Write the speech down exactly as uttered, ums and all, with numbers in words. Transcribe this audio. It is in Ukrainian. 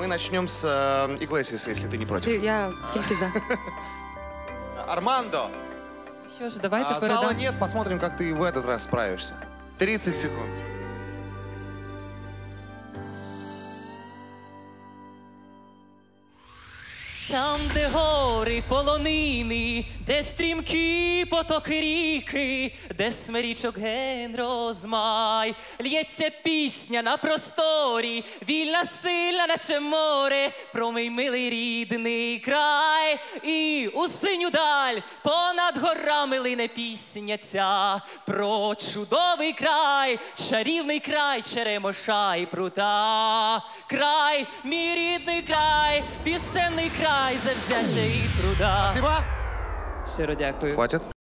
начнем с э, Иглесиаса, если ты не против. Я тільки за. Армандо! Що ж, давайте А, передамо. зала нет, посмотрим, как ты в этот раз справишься. тридцать секунд. Там, де гори, полонини, де стрімкі потоки ріки, де смирічок ген розмай, лється пісня на просторі, вільна, сильна, наче море, про мій милий рідний край. І у синю даль понад горами лине пісня ця про чудовий край, чарівний край Черемоша і прута. Край, мій рідний край, пісенний край, завзяття і труда. Спасибо. Щиро дякую. Хватит.